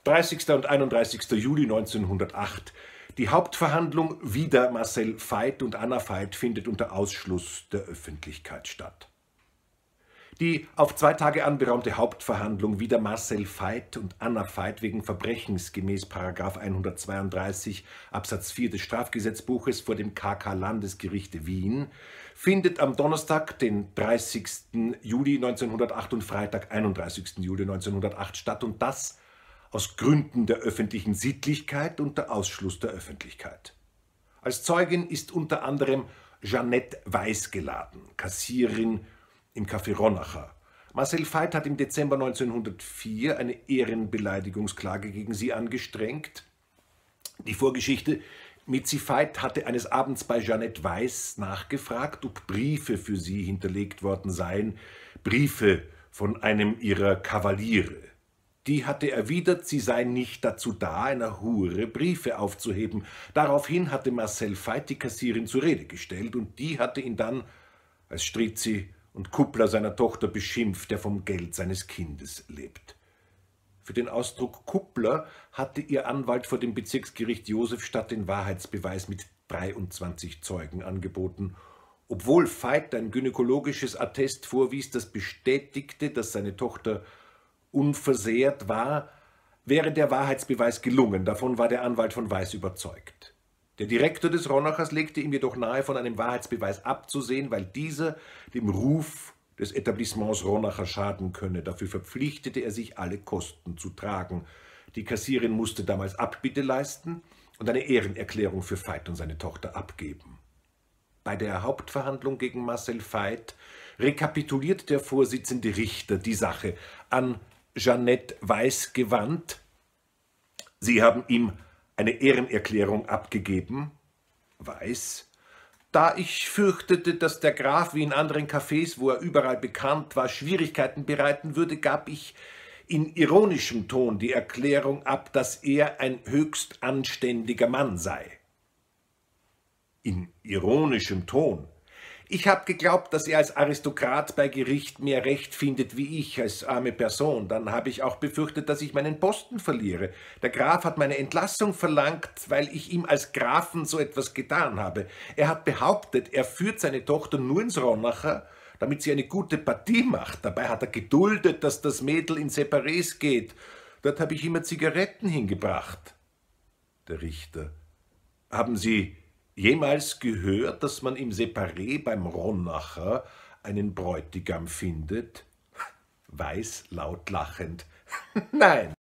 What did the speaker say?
30. und 31. Juli 1908. Die Hauptverhandlung wider Marcel Veit und Anna Veit findet unter Ausschluss der Öffentlichkeit statt. Die auf 2 Tage anberaumte Hauptverhandlung wider Marcel Veit und Anna Veit wegen Verbrechens gemäß § 132 Absatz 4 des Strafgesetzbuches vor dem KK-Landesgerichte Wien findet am Donnerstag, den 30. Juli 1908 und Freitag, 31. Juli 1908 statt, und das aus Gründen der öffentlichen Sittlichkeit und der Ausschluss der Öffentlichkeit. Als Zeugin ist unter anderem Jeanette Weiß geladen, Kassiererin im Café Ronacher. Marcel Veit hat im Dezember 1904 eine Ehrenbeleidigungsklage gegen sie angestrengt. Die Vorgeschichte: Mitzi Veit hatte eines Abends bei Jeanette Weiß nachgefragt, ob Briefe für sie hinterlegt worden seien, Briefe von einem ihrer Kavaliere. Die hatte erwidert, sie sei nicht dazu da, einer Hure Briefe aufzuheben. Daraufhin hatte Marcel Veit die Kassierin zur Rede gestellt, und die hatte ihn dann als Strizi und Kuppler seiner Tochter beschimpft, der vom Geld seines Kindes lebt. Für den Ausdruck Kuppler hatte ihr Anwalt vor dem Bezirksgericht Josefstadt den Wahrheitsbeweis mit 23 Zeugen angeboten, obwohl Veit ein gynäkologisches Attest vorwies, das bestätigte, dass seine Tochter unversehrt war, wäre der Wahrheitsbeweis gelungen. Davon war der Anwalt von Weiß überzeugt. Der Direktor des Ronachers legte ihm jedoch nahe, von einem Wahrheitsbeweis abzusehen, weil dieser dem Ruf des Etablissements Ronacher schaden könne. Dafür verpflichtete er sich, alle Kosten zu tragen. Die Kassierin musste damals Abbitte leisten und eine Ehrenerklärung für Veit und seine Tochter abgeben. Bei der Hauptverhandlung gegen Marcel Veit rekapituliert der Vorsitzende Richter die Sache an Jeanette Weiß gewandt. Sie haben ihm eine Ehrenerklärung abgegeben. Weiß: Da ich fürchtete, dass der Graf wie in anderen Cafés, wo er überall bekannt war, Schwierigkeiten bereiten würde, gab ich in ironischem Ton die Erklärung ab, dass er ein höchst anständiger Mann sei. In ironischem Ton? Ich habe geglaubt, dass er als Aristokrat bei Gericht mehr Recht findet wie ich als arme Person. Dann habe ich auch befürchtet, dass ich meinen Posten verliere. Der Graf hat meine Entlassung verlangt, weil ich ihm als Grafen so etwas getan habe. Er hat behauptet, er führt seine Tochter nur ins Ronacher, damit sie eine gute Partie macht. Dabei hat er geduldet, dass das Mädel in Separés geht. Dort habe ich immer Zigaretten hingebracht. Der Richter: Haben Sie jemals gehört, dass man im Separé beim Ronacher einen Bräutigam findet? Weiß laut lachend: Nein.